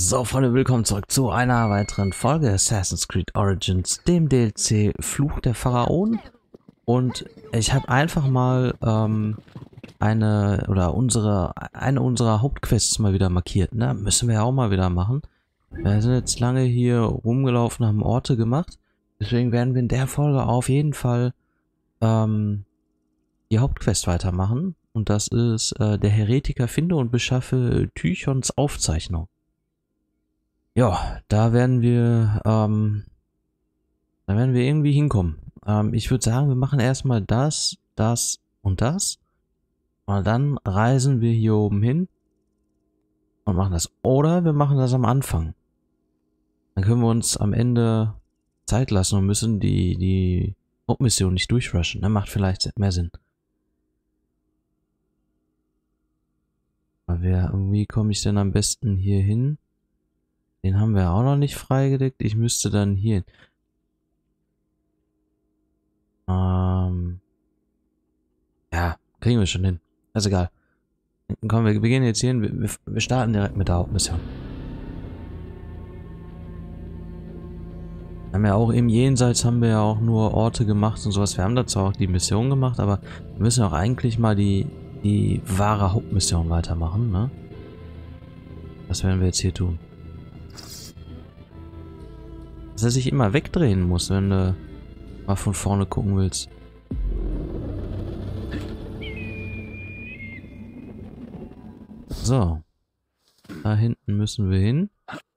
So, Freunde, willkommen zurück zu einer weiteren Folge Assassin's Creed Origins, dem DLC Fluch der Pharaonen. Und ich habe einfach mal eine unserer Hauptquests mal wieder markiert. Ne? Müssen wir ja auch mal wieder machen. Wir sind jetzt lange hier rumgelaufen, haben Orte gemacht. Deswegen werden wir in der Folge auf jeden Fall die Hauptquest weitermachen. Und das ist der Heretiker finde und beschaffe Tychons Aufzeichnung. Ja, da werden wir irgendwie hinkommen. Ich würde sagen, wir machen erstmal das, das und das. Und dann reisen wir hier oben hin und machen das. Oder wir machen das am Anfang. Dann können wir uns am Ende Zeit lassen und müssen die Hauptmission nicht durchrushen. Das macht vielleicht mehr Sinn. Aber wie komme ich denn am besten hier hin? Den haben wir auch noch nicht freigedeckt. Ich müsste dann hier. Ja, kriegen wir schon hin. Ist egal. Komm, wir gehen jetzt hier hin. Wir starten direkt mit der Hauptmission. Wir haben ja auch im Jenseits haben wir ja auch nur Orte gemacht und sowas. Wir haben dazu auch die Mission gemacht, aber wir müssen auch eigentlich mal die wahre Hauptmission weitermachen, ne? Das werden wir jetzt hier tun. Dass er sich immer wegdrehen muss, wenn du mal von vorne gucken willst. So. Da hinten müssen wir hin.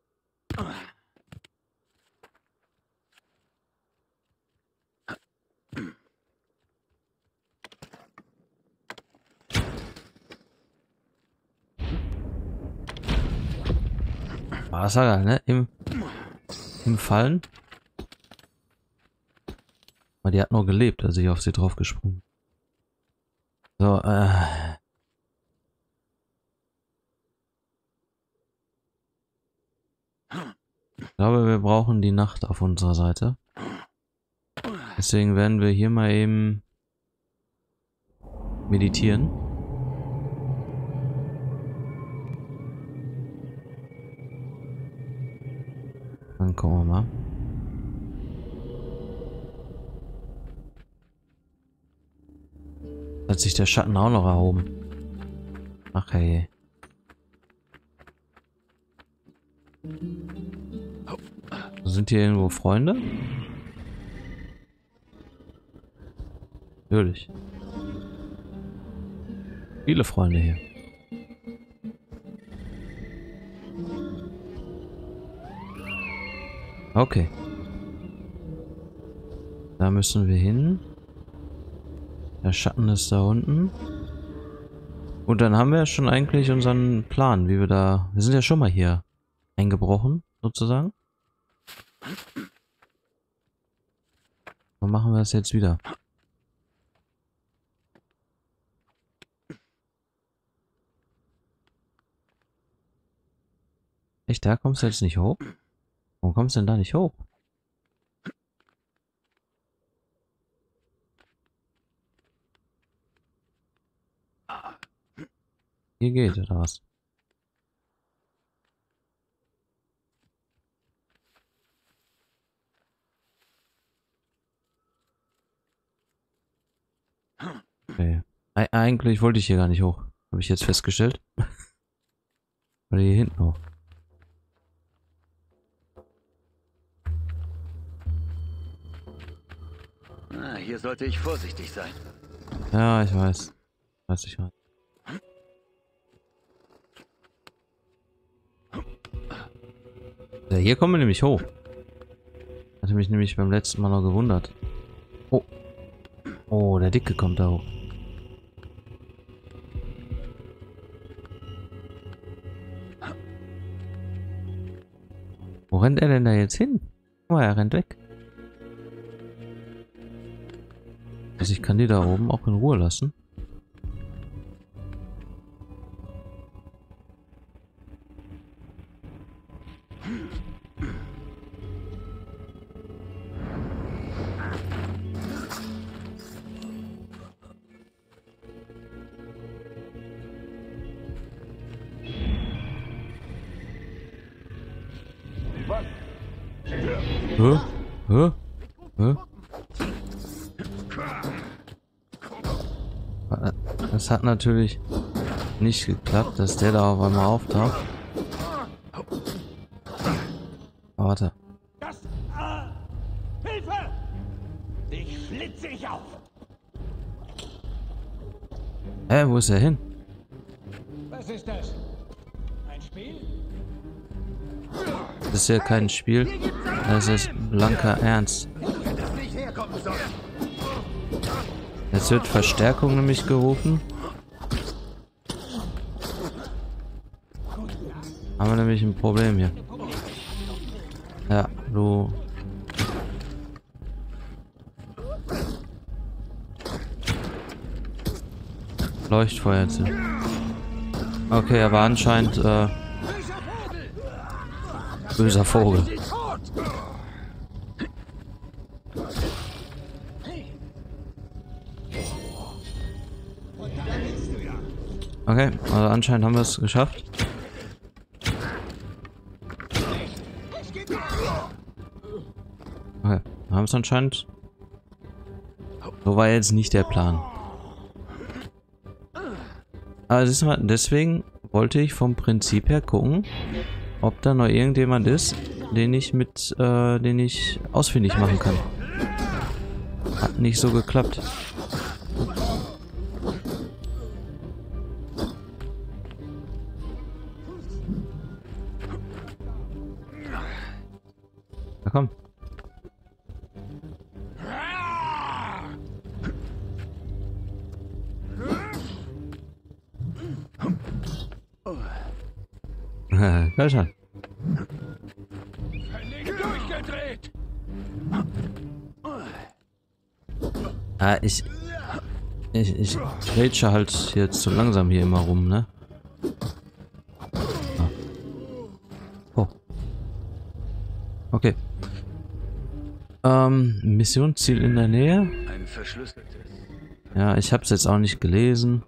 Ah, das war geil, ne? Im Fallen. Aber die hat noch gelebt, als ich auf sie drauf gesprungen. So, ich glaube, wir brauchen die Nacht auf unserer Seite. Deswegen werden wir hier mal eben meditieren. Dann gucken wir mal. Hat sich der Schatten auch noch erhoben. Ach hey. Sind hier irgendwo Freunde? Natürlich. Viele Freunde hier. Okay. Da müssen wir hin. Der Schatten ist da unten. Und dann haben wir schon eigentlich unseren Plan, wie wir da... Wir sind ja schon mal hier eingebrochen, sozusagen. So machen wir das jetzt wieder. Echt, da kommst du jetzt nicht hoch? Warum kommst du denn da nicht hoch? Hier geht, oder was? Okay. Eigentlich wollte ich hier gar nicht hoch. Habe ich jetzt festgestellt. Oder hier hinten hoch. Ah, hier sollte ich vorsichtig sein. Ja, ich weiß. Weiß ich halt. Ja, hier kommen wir nämlich hoch. Hatte mich nämlich beim letzten Mal noch gewundert. Oh. Oh, der Dicke kommt da hoch. Wo rennt er denn da jetzt hin? Oh, er rennt weg. Also ich kann die da oben auch in Ruhe lassen. Hä? Hä? Hä? Das hat natürlich nicht geklappt, dass der da auf einmal auftaucht. Oh, warte. Hilfe! Dich schlitze ich auf! Hä, wo ist er hin? Was ist das? Ein Spiel? Das ist ja kein Spiel. Das ist blanker Ernst. Jetzt wird Verstärkung nämlich gerufen. Haben wir nämlich ein Problem hier. Ja, du... Leuchtfeuer zu. Okay, aber anscheinend, böser Vogel. Okay, also anscheinend haben wir es geschafft. Okay, wir haben es anscheinend. So war jetzt nicht der Plan. Aber deswegen wollte ich vom Prinzip her gucken, ob da noch irgendjemand ist, den ich ausfindig machen kann. Hat nicht so geklappt. Na komm. Ja, schon. Durchgedreht! Ah, ich grätsche halt jetzt zu langsam hier immer rum, ne? Ah. Oh. Okay. Missionsziel in der Nähe. Ein verschlüsseltes. Ja, ich hab's jetzt auch nicht gelesen.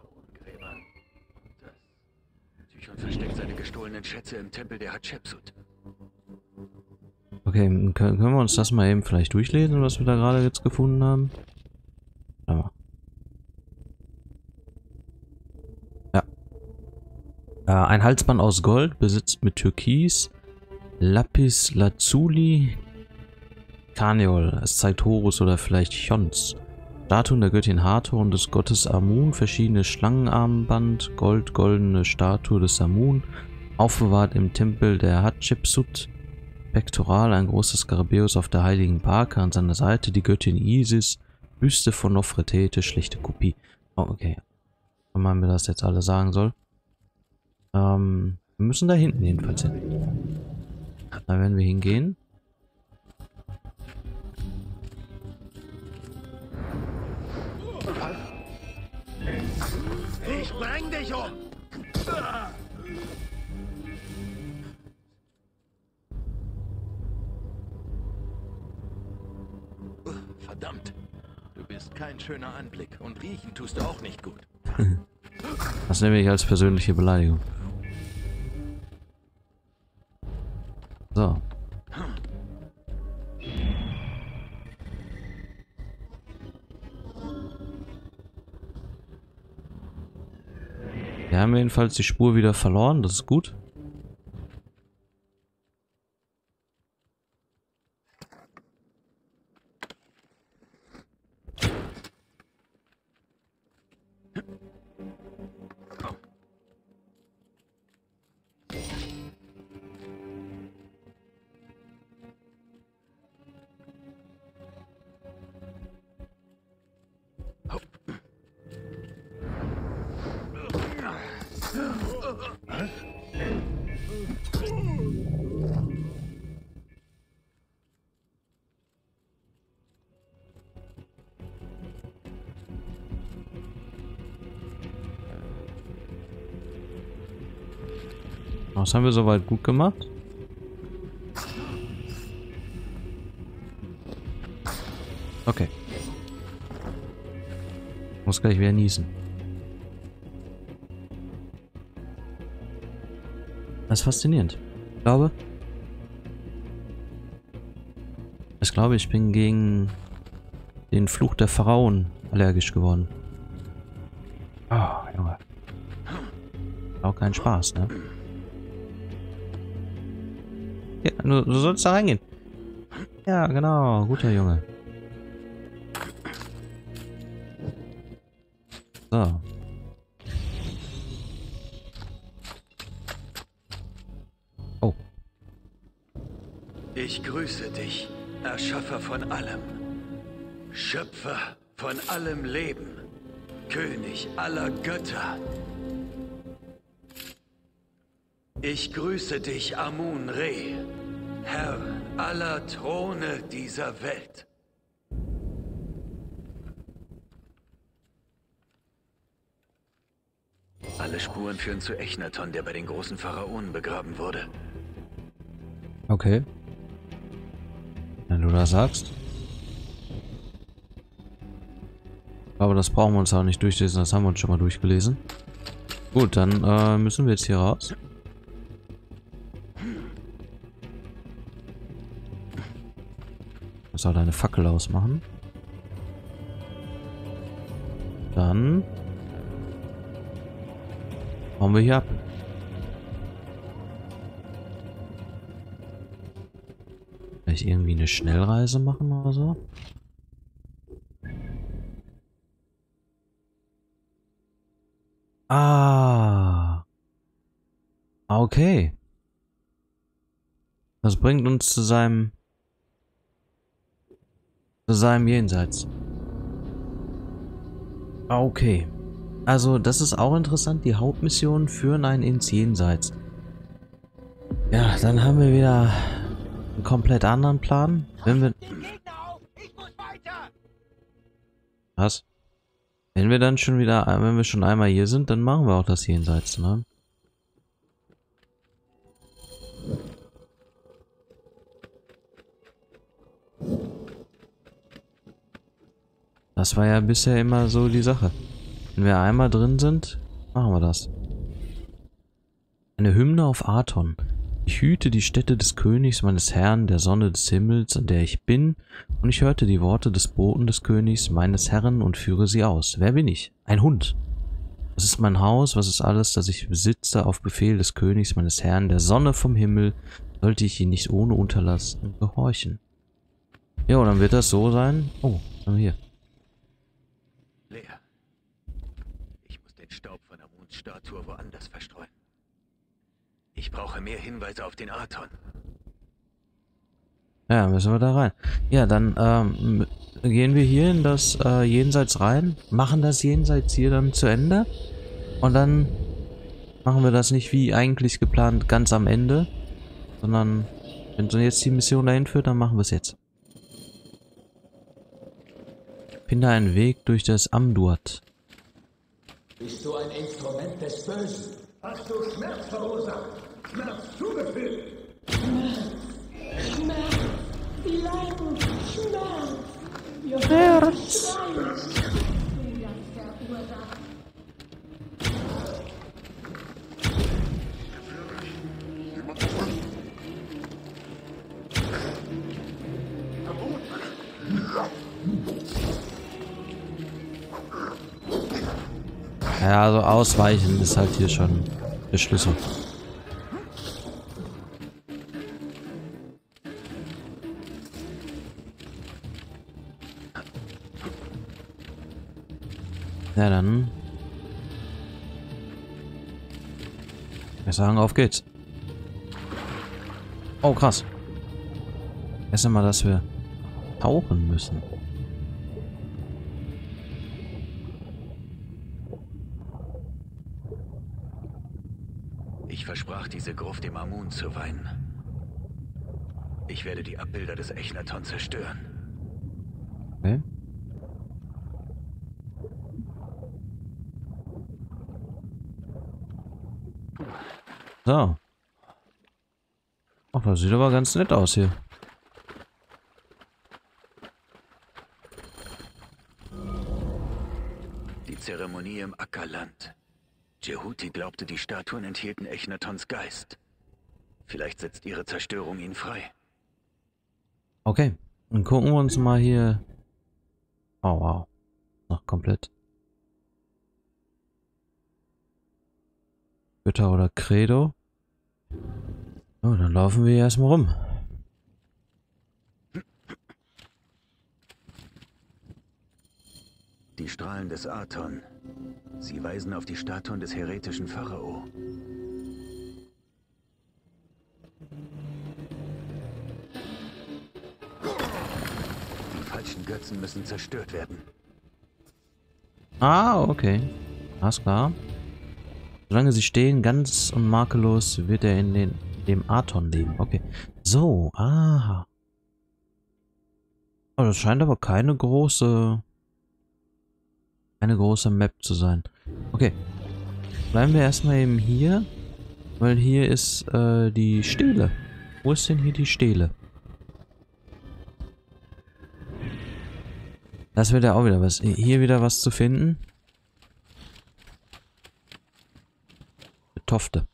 Tychon versteckt seine gestohlenen Schätze im Tempel der Hatschepsut. Okay, können wir uns das mal eben vielleicht durchlesen, was wir da gerade jetzt gefunden haben? Aber. Ja. Ein Halsband aus Gold, besetzt mit Türkis, Lapis Lazuli, Karneol. Es zeigt Horus oder vielleicht Chons. Statuen der Göttin Hathor und des Gottes Amun, verschiedene Schlangenarmband, goldene Statue des Amun, aufbewahrt im Tempel der Hatschepsut. Pektoral, ein großes Skarabäus auf der heiligen Barke, an seiner Seite die Göttin Isis, Büste von Nofretete, schlechte Kopie. Oh, okay. Wenn man mir das jetzt alles sagen soll. Wir müssen da hinten jedenfalls hin. Da werden wir hingehen. Ich bring dich um! Verdammt! Du bist kein schöner Anblick und riechen tust du auch nicht gut. Das nehme ich als persönliche Beleidigung. So. Wir haben jedenfalls die Spur wieder verloren, das ist gut. Was haben wir soweit gut gemacht? Okay. Muss gleich wieder niesen. Das ist faszinierend. Ich glaube, Ich glaube, ich bin gegen den Fluch der Pharaonen allergisch geworden. Ah, Junge. Auch kein Spaß, ne? Ja, du sollst da reingehen. Ja, genau. Guter Junge. So. Oh. Ich grüße dich, Erschaffer von allem, Schöpfer von allem Leben, König aller Götter. Ich grüße dich, Amun-Re, Herr aller Throne dieser Welt. Alle Spuren führen zu Echnaton, der bei den großen Pharaonen begraben wurde. Okay. Wenn du das sagst. Aber das brauchen wir uns auch nicht durchlesen, das haben wir uns schon mal durchgelesen. Gut, dann müssen wir jetzt hier raus. Ich soll deine Fackel ausmachen. Dann hauen wir hier ab. Vielleicht irgendwie eine Schnellreise machen oder so? Ah. Okay. Das bringt uns zu seinem Jenseits. Okay. Also, das ist auch interessant. Die Hauptmissionen führen einen ins Jenseits. Ja, dann haben wir wieder einen komplett anderen Plan. Wenn wir... Was? Wenn wir dann schon wieder... Wenn wir schon einmal hier sind, dann machen wir auch das Jenseits, ne? Das war ja bisher immer so die Sache. Wenn wir einmal drin sind, machen wir das. Eine Hymne auf Aton. Ich hüte die Stätte des Königs, meines Herrn, der Sonne des Himmels, an der ich bin, und ich hörte die Worte des Boten des Königs, meines Herrn, und führe sie aus. Wer bin ich? Ein Hund. Was ist mein Haus? Was ist alles, das ich besitze, auf Befehl des Königs, meines Herrn, der Sonne vom Himmel, sollte ich ihn nicht ohne Unterlassen gehorchen. Ja, und dann wird das so sein. Oh, was haben wir hier? Leer. Ich muss den Staub von Amuns Statue woanders verstreuen. Ich brauche mehr Hinweise auf den Aton. Ja, müssen wir da rein. Ja, dann gehen wir hier in das Jenseits rein, machen das Jenseits hier dann zu Ende und dann machen wir das nicht wie eigentlich geplant ganz am Ende, sondern wenn so jetzt die Mission dahin führt, dann machen wir es jetzt. Finde einen Weg durch das Amduat. Bist du ein Instrument des Bösen? Hast du Schmerz verursacht? Schmerz zugefügt? Schmerz, die Leiden, Schmerz. Schmerz. Ja, also ausweichen ist halt hier schon der Schlüssel. Ja, dann. Wir sagen, auf geht's. Oh, krass. Erst einmal, dass wir tauchen müssen. Ich versprach diese Gruft dem Amun zu weihen. Ich werde die Abbilder des Echnaton zerstören. Okay. So. Ach, das sieht aber ganz nett aus hier. Die Zeremonie im Ackerland. Jehuti glaubte, die Statuen enthielten Echnatons Geist. Vielleicht setzt ihre Zerstörung ihn frei. Okay. Dann gucken wir uns mal hier... Oh, wow. Noch komplett. Götter oder Credo. Oh, dann laufen wir hier erstmal rum. Die Strahlen des Aton. Sie weisen auf die Statuen des heretischen Pharao. Die falschen Götzen müssen zerstört werden. Ah, okay. Alles klar. Solange sie stehen, ganz und makellos, wird er in dem Aton leben. Okay. So, aha. Oh, das scheint aber keine große Map zu sein. Okay. Bleiben wir erstmal eben hier. Weil hier ist die Stele. Wo ist denn hier die Stele? Das wird ja auch wieder was. Hier wieder was zu finden. Tofte.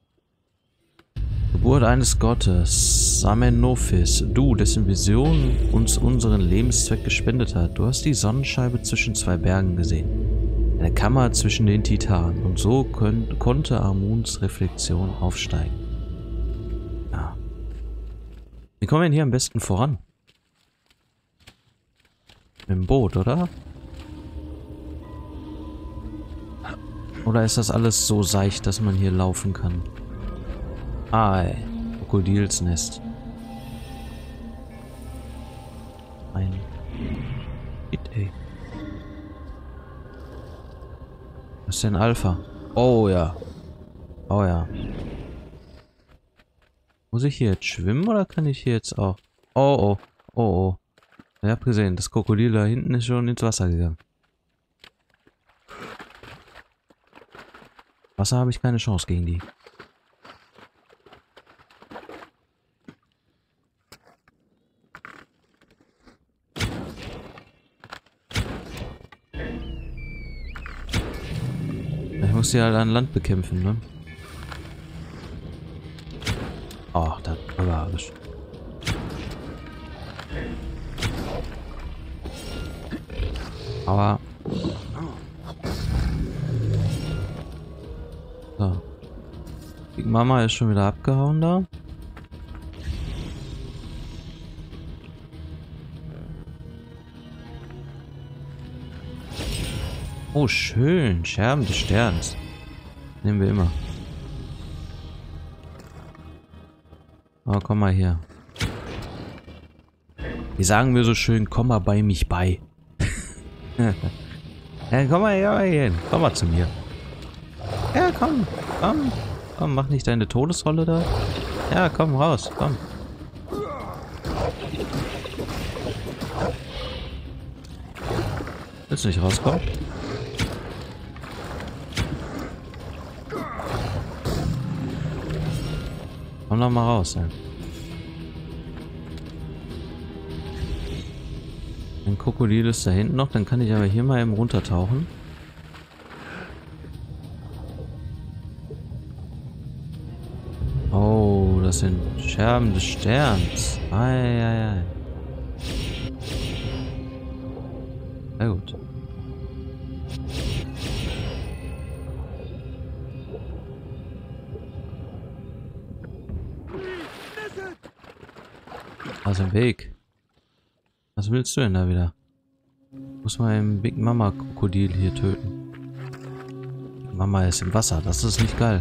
Geburt eines Gottes, Samenophis, du, dessen Vision uns unseren Lebenszweck gespendet hat. Du hast die Sonnenscheibe zwischen zwei Bergen gesehen. Eine Kammer zwischen den Titanen. Und so konnte Amuns Reflexion aufsteigen. Ja. Wie kommen wir denn hier am besten voran? Mit dem Boot, oder? Oder ist das alles so seicht, dass man hier laufen kann? Ei, Krokodilsnest. Ein Hit, ey. Was ist denn Alpha? Oh ja. Oh ja. Muss ich hier jetzt schwimmen oder kann ich hier jetzt auch? Oh oh. Oh oh. Ich hab gesehen, das Krokodil da hinten ist schon ins Wasser gegangen. Wasser habe ich keine Chance gegen die. Ich muss die halt an Land bekämpfen, ne? Ach, das war alles. Aber... So. Die Mama ist schon wieder abgehauen da. Oh, schön. Scherben des Sterns. Nehmen wir immer. Oh, komm mal hier. Die sagen mir so schön, komm mal bei mich bei. Ja, komm mal hier hin. Komm mal zu mir. Ja, komm. Komm. Komm, mach nicht deine Todesrolle da. Ja, komm raus. Komm. Willst du nicht rauskommen? Komm doch mal raus, ey. Ein Krokodil ist da hinten noch, dann kann ich aber hier mal eben runtertauchen. Oh, das sind Scherben des Sterns. Ei, ei, ei. Sehr gut. Aus dem Weg. Was willst du denn da wieder? Muss man einen Big Mama Krokodil hier töten. Big Mama ist im Wasser, das ist nicht geil.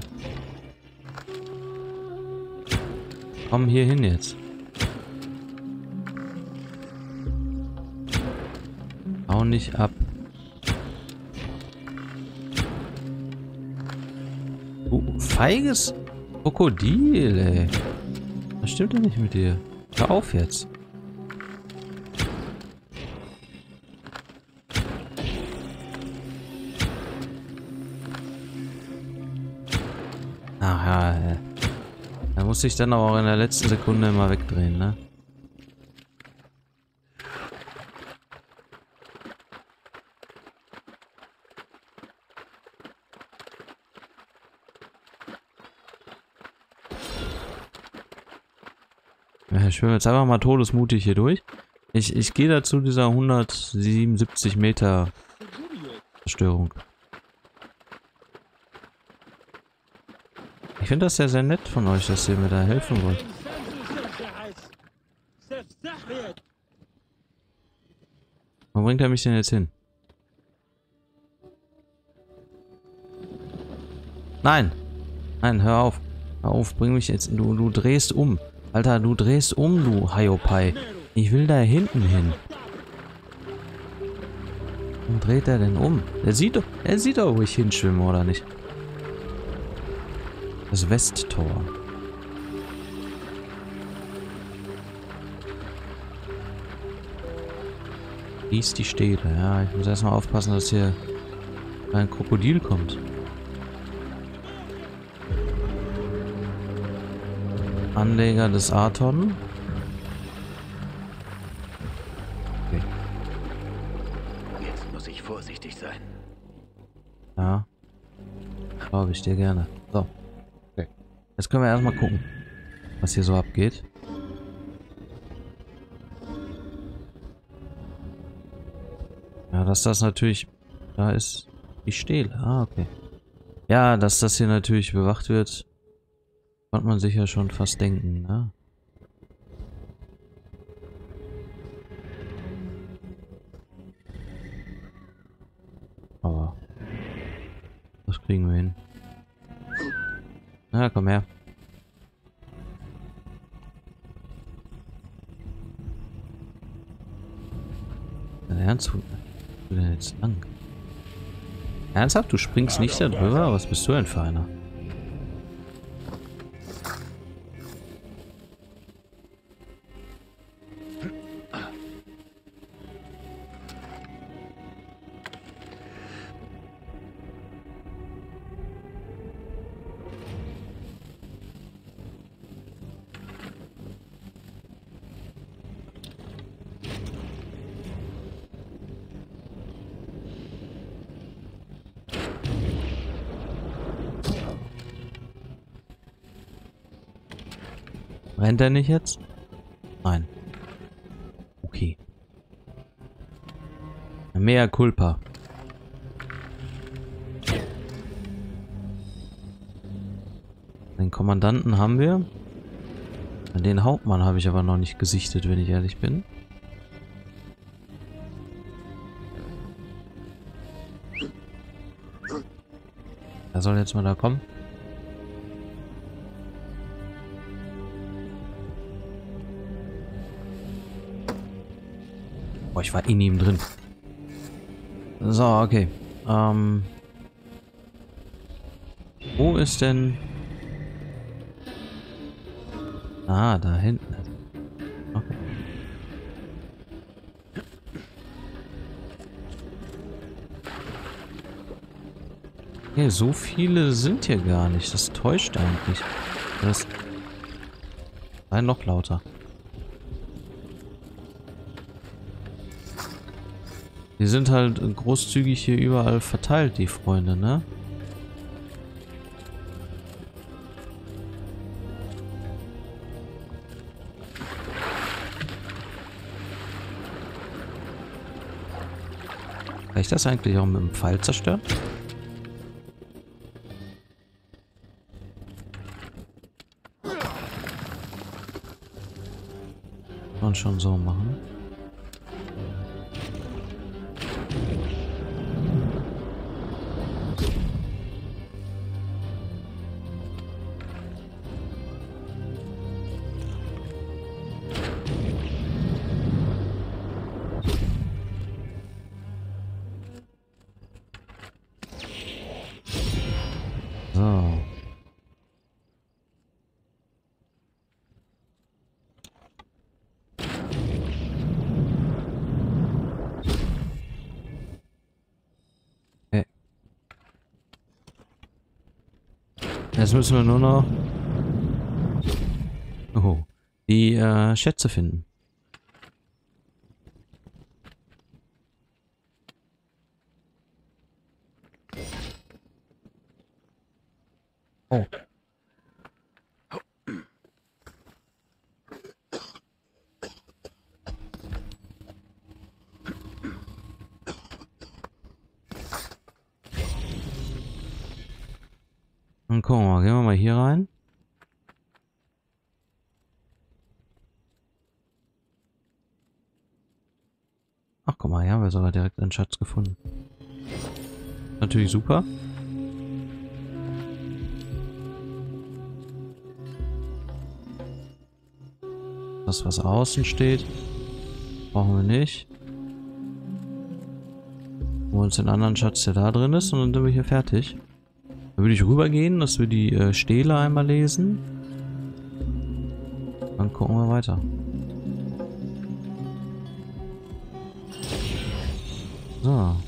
Komm hier hin jetzt. Hau nicht ab. Feiges Krokodil, ey. Was stimmt denn nicht mit dir? Hör auf jetzt. Aha, da muss ich dann aber auch in der letzten Sekunde immer wegdrehen, ne? Ja, ich schwimme jetzt einfach mal todesmutig hier durch. Ich gehe dazu dieser 177 Meter Zerstörung. Ich finde das ja sehr nett von euch, dass ihr mir da helfen wollt. Wo bringt er mich denn jetzt hin? Nein! Nein, hör auf. Hör auf, bring mich jetzt. Du drehst um. Alter, du drehst um, du Hiopai. Ich will da hinten hin. Warum dreht er denn um? Er sieht doch, wo ich hinschwimme, oder nicht? Das Westtor. Dies die Städte. Ja, ich muss erstmal aufpassen, dass hier ein Krokodil kommt. Anleger des Aton. Okay. Jetzt muss ich vorsichtig sein. Ja. Glaube ich dir gerne. So. Okay. Jetzt können wir erstmal gucken, was hier so abgeht. Ja, dass das natürlich... Da ist die Stele. Ah, okay. Ja, dass das hier natürlich bewacht wird, konnte man sich ja schon fast denken, ne? Aber das kriegen wir hin. Na, komm her. Ernst? Wo denn jetzt lang? Ernsthaft? Du springst nicht da drüber? Was bist du denn für einer? Rennt er nicht jetzt? Nein. Okay. Mea culpa. Den Kommandanten haben wir. Den Hauptmann habe ich aber noch nicht gesichtet, wenn ich ehrlich bin. Er soll jetzt mal da kommen. Boah, ich war in ihm drin. So, okay. Wo ist denn... Ah, da hinten. Okay. Okay, so viele sind hier gar nicht. Das täuscht eigentlich. Das... Nein, noch lauter. Die sind halt großzügig hier überall verteilt, die Freunde, ne? Kann ich das eigentlich auch mit dem Pfeil zerstören? Und schon so machen. So. Okay. Jetzt müssen wir nur noch die Schätze finden. Oh. Dann gucken wir mal. Gehen wir mal hier rein. Ach, guck mal, hier haben wir sogar direkt einen Schatz gefunden. Natürlich super. Das, was außen steht, brauchen wir nicht. Holen wir uns den anderen Schatz, der da drin ist, und dann sind wir hier fertig. Dann würde ich rübergehen, dass wir die Stele einmal lesen. Dann gucken wir weiter. So.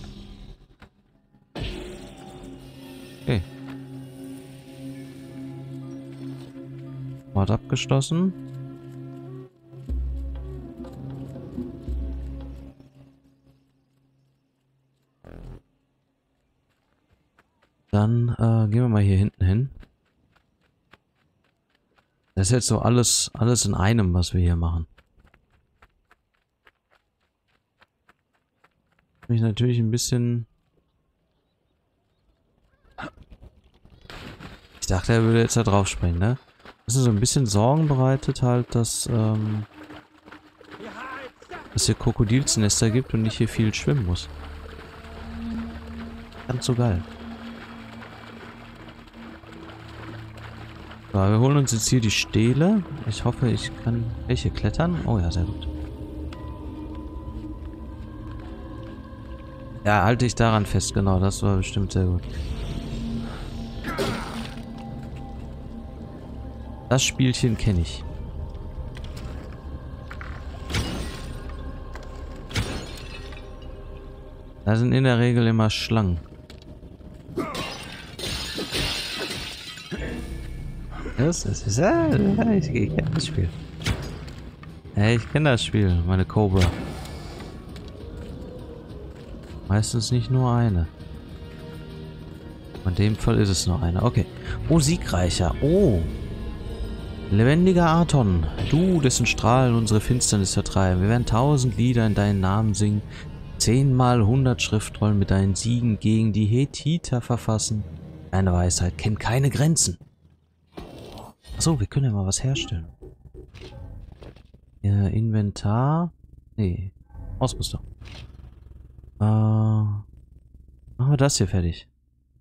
Okay. Wort abgeschlossen. Dann gehen wir mal hier hinten hin. Das ist jetzt so alles in einem, was wir hier machen. Mich natürlich ein bisschen... Ich dachte, er würde jetzt da drauf springen, ne? Das ist so ein bisschen Sorgen bereitet halt, dass es hier Krokodilsnester gibt und ich hier viel schwimmen muss. Ganz so geil. So, wir holen uns jetzt hier die Stele. Ich hoffe, ich kann welche klettern. Oh ja, sehr gut. Ja, halte ich daran fest, genau. Das war bestimmt sehr gut. Das Spielchen kenne ich. Da sind in der Regel immer Schlangen. Ich kenne das Spiel. Hey, ich kenne das Spiel, meine Cobra. Meistens nicht nur eine. In dem Fall ist es nur eine. Okay. Oh, siegreicher. Oh. Lebendiger Arton. Du, dessen Strahlen unsere Finsternis vertreiben. Wir werden 1000 Lieder in deinen Namen singen. 10 mal 100 Schriftrollen mit deinen Siegen gegen die Hethiter verfassen. Deine Weisheit kennt keine Grenzen. Achso, wir können ja mal was herstellen. Inventar. Nee. Ausrüstung. Machen wir das hier fertig.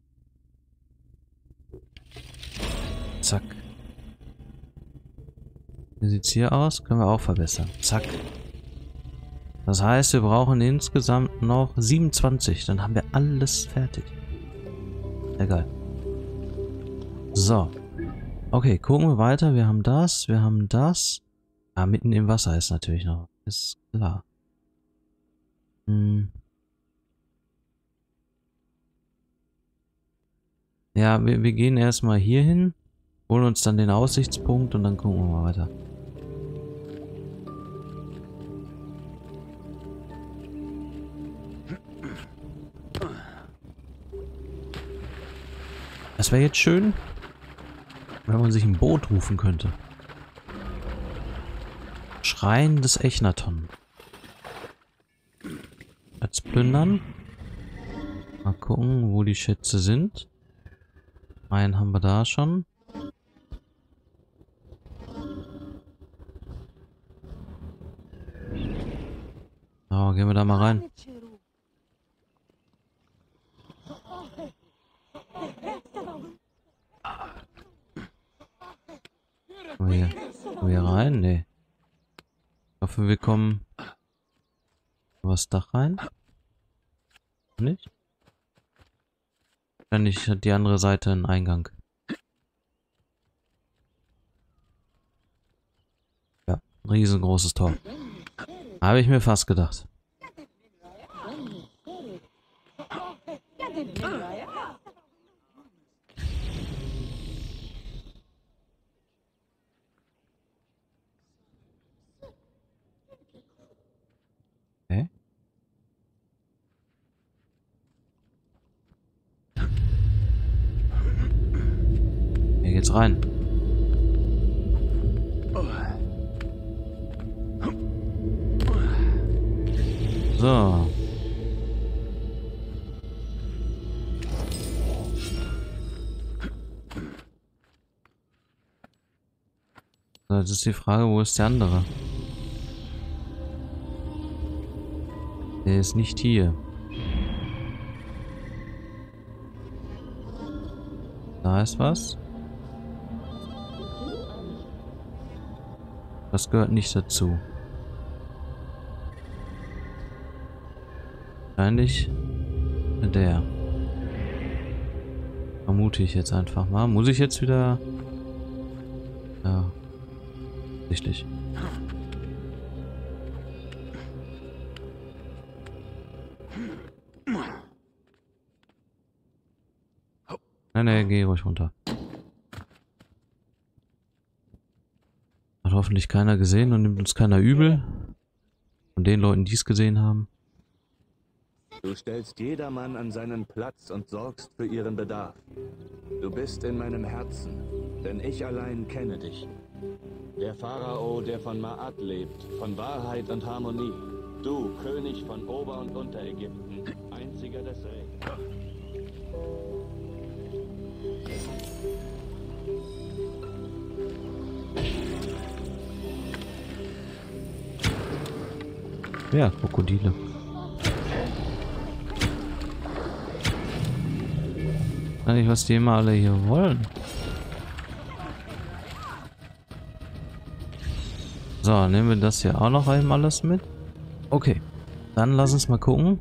Zack. Wie sieht's hier aus? Können wir auch verbessern. Zack. Das heißt, wir brauchen insgesamt noch 27. Dann haben wir alles fertig. Egal. So. Okay, gucken wir weiter. Wir haben das, wir haben das. Ah, mitten im Wasser ist natürlich noch. Ist klar. Ja, wir gehen erstmal hier hin, holen uns dann den Aussichtspunkt und dann gucken wir mal weiter. Das wäre jetzt schön, wenn man sich ein Boot rufen könnte. Schrein des Echnaton. Jetzt plündern. Mal gucken, wo die Schätze sind. Einen haben wir da schon. So, gehen wir da mal rein. Kommen wir hier rein? Nee. Ich hoffe, wir kommen über das Dach rein. Nicht? Wahrscheinlich hat die andere Seite einen Eingang. Ja, ein riesengroßes Tor. Habe ich mir fast gedacht. Okay. Hier geht's rein. So. So, jetzt ist die Frage, wo ist der andere? Der ist nicht hier. Da ist was. Das gehört nicht dazu. Wahrscheinlich der. Vermute ich jetzt einfach mal. Muss ich jetzt wieder... Ja. Richtig. Nein, geh ruhig runter. Hat hoffentlich keiner gesehen und nimmt uns keiner übel. Von den Leuten, die es gesehen haben. Du stellst jedermann an seinen Platz und sorgst für ihren Bedarf. Du bist in meinem Herzen, denn ich allein kenne dich. Der Pharao, der von Ma'at lebt, von Wahrheit und Harmonie. Du, König von Ober- und Unterägypten, einziger des Rechts. Ja, Krokodile. Nicht, was die immer alle hier wollen. So, nehmen wir das hier auch noch einmal alles mit. Okay, dann lass uns mal gucken.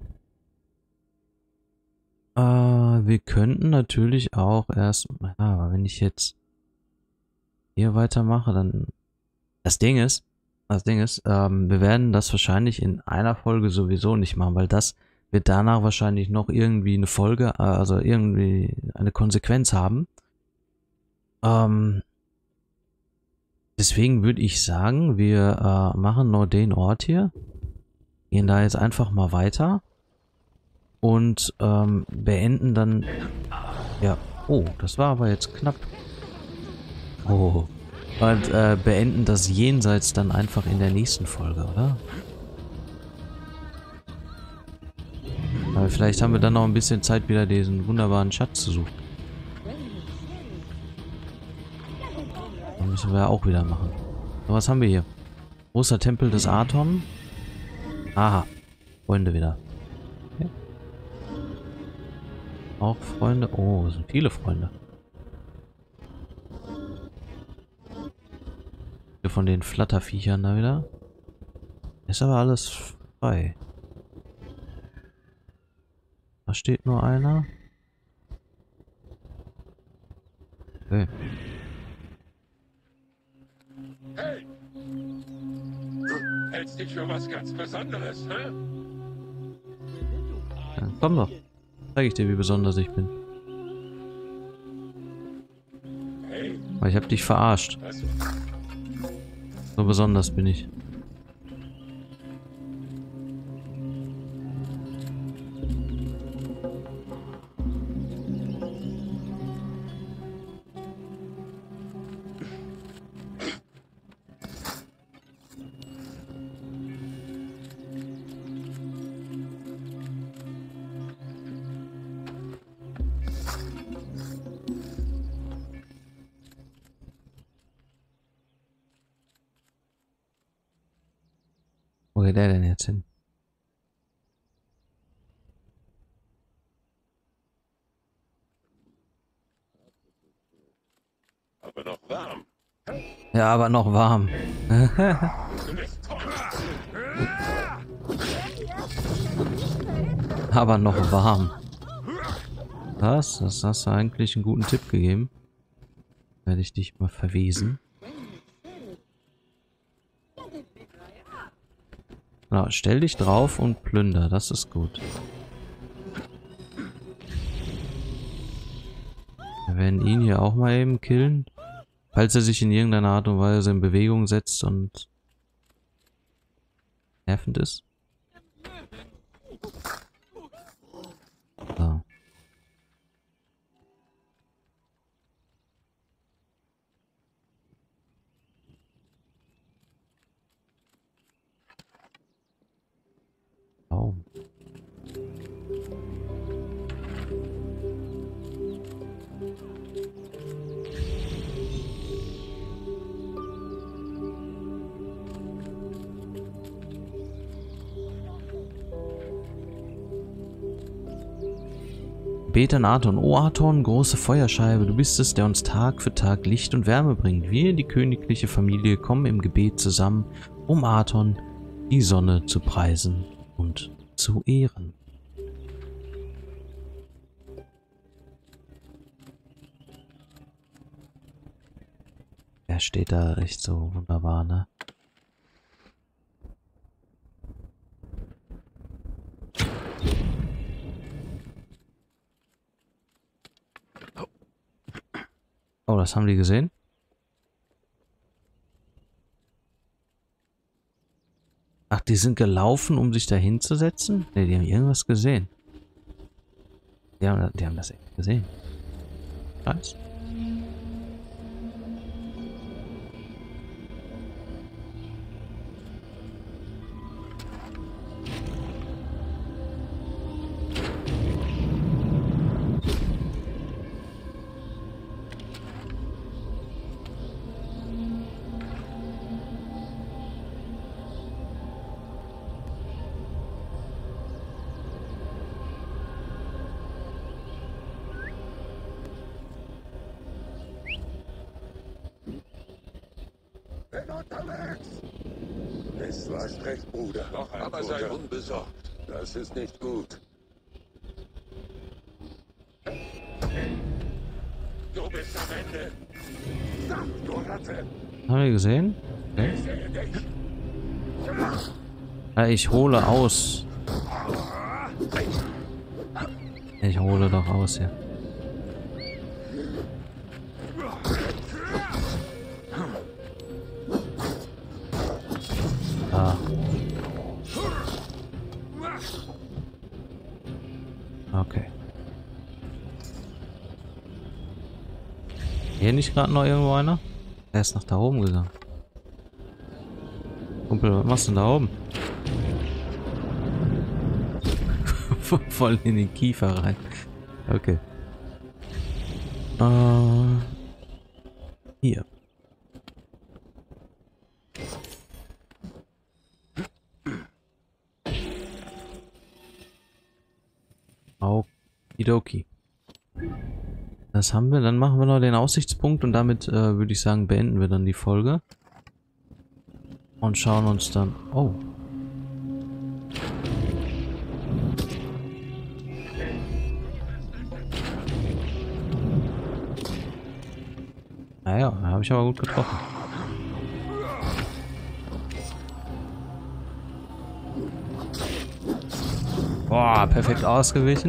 Wir könnten natürlich auch erst... Ja, aber wenn ich jetzt hier weitermache, dann... Das Ding ist, wir werden das wahrscheinlich in einer Folge sowieso nicht machen, weil das wird danach wahrscheinlich noch irgendwie eine Folge, also irgendwie eine Konsequenz haben. Deswegen würde ich sagen, wir machen nur den Ort hier, gehen da jetzt einfach mal weiter und beenden dann, ja, oh, das war aber jetzt knapp. Oh. Und beenden das Jenseits dann einfach in der nächsten Folge, oder? Aber vielleicht haben wir dann noch ein bisschen Zeit, wieder diesen wunderbaren Schatz zu suchen. Dann müssen wir ja auch wieder machen. So, was haben wir hier? Großer Tempel des Aton. Aha. Freunde wieder. Okay. Auch Freunde. Oh, es sind viele Freunde. Von den Flatterviechern da wieder. Ist aber alles frei. Da steht nur einer. Okay. Hey! Du hältst dich für was ganz Besonderes, hä? Ja, komm doch. Zeig ich dir, wie besonders ich bin. Hey! Aber ich hab dich verarscht. Was? So besonders bin ich. Wo geht der denn jetzt hin? Aber noch warm. Ja, aber noch warm. Du bist toll. Aber noch warm. Was? Das hast du eigentlich einen guten Tipp gegeben. Werde ich dich mal verwiesen. Genau, stell dich drauf und plünder. Das ist gut. Wir werden ihn hier auch mal eben killen. Falls er sich in irgendeiner Art und Weise in Bewegung setzt und nervend ist. So. Oh. Gebet an Aton. O Aton, große Feuerscheibe, du bist es, der uns Tag für Tag Licht und Wärme bringt. Wir, die königliche Familie, kommen im Gebet zusammen, um Aton, die Sonne, zu preisen und zu ehren. Er steht da echt so wunderbar, ne? Oh, das haben die gesehen? Ach, die sind gelaufen, um sich da hinzusetzen? Ne, die haben irgendwas gesehen. Die haben das echt gesehen. Scheiße. Bin unterwegs! Du hast recht, Bruder. Aber sei unbesorgt. Das ist nicht gut. Du bist am Ende. Samt, du Ratte! Haben wir gesehen? Okay. Ich sehe dich. Ja, ich hole aus. Ich hole doch aus hier. Ah. Okay. Hier nicht gerade noch irgendwo einer? Der ist nach da oben gegangen. Kumpel, was machst du denn da oben? Voll in den Kiefer rein. Okay. Hier. Okidoki. Das haben wir. Dann machen wir noch den Aussichtspunkt und damit würde ich sagen, beenden wir dann die Folge. Und schauen uns dann... Oh. Naja, da habe ich aber gut getroffen. Boah, perfekt ausgewichen.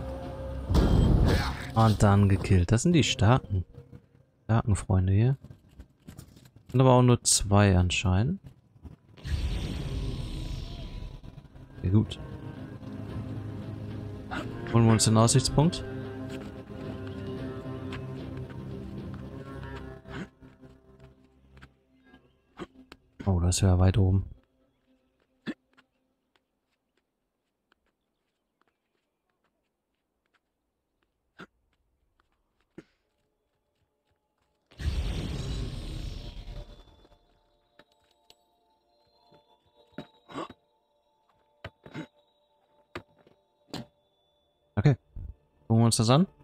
Und dann gekillt. Das sind die starken Freunde hier. Sind aber auch nur 2 anscheinend. Ja, gut. Holen wir uns den Aussichtspunkt. Oh, das ist ja weit oben. Okay. Gucken wir uns das an.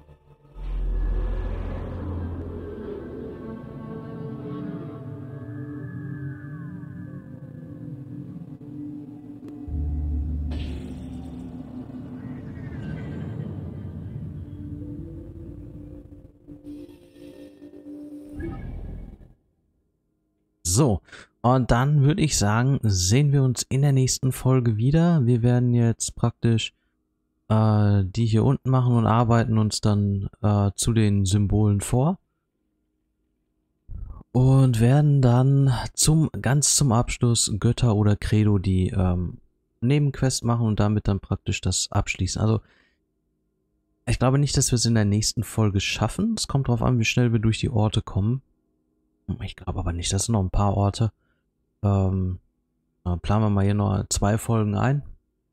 So, und dann würde ich sagen, sehen wir uns in der nächsten Folge wieder. Wir werden jetzt praktisch die hier unten machen und arbeiten uns dann zu den Symbolen vor. Und werden dann ganz zum Abschluss Götter oder Credo die Nebenquest machen und damit dann praktisch das abschließen. Also ich glaube nicht, dass wir es in der nächsten Folge schaffen. Es kommt darauf an, wie schnell wir durch die Orte kommen. Ich glaube aber nicht, das sind noch ein paar Orte. Planen wir mal hier noch 2 Folgen ein.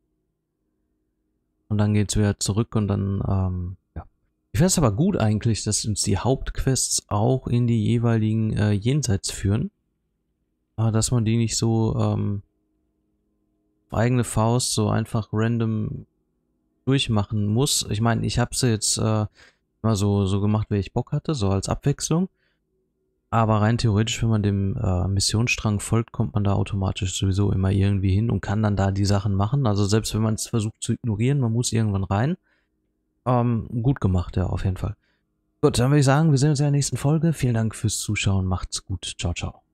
Und dann geht's wieder zurück und dann, ja. Ich finde es aber gut eigentlich, dass uns die Hauptquests auch in die jeweiligen Jenseits führen. Dass man die nicht so auf eigene Faust so einfach random durchmachen muss. Ich meine, ich habe sie jetzt mal so gemacht, wie ich Bock hatte, so als Abwechslung. Aber rein theoretisch, wenn man dem Missionsstrang folgt, kommt man da automatisch sowieso immer irgendwie hin und kann dann da die Sachen machen. Also selbst wenn man es versucht zu ignorieren, man muss irgendwann rein. Gut gemacht, ja, auf jeden Fall. Gut, dann würde ich sagen, wir sehen uns in der nächsten Folge. Vielen Dank fürs Zuschauen. Macht's gut. Ciao, ciao.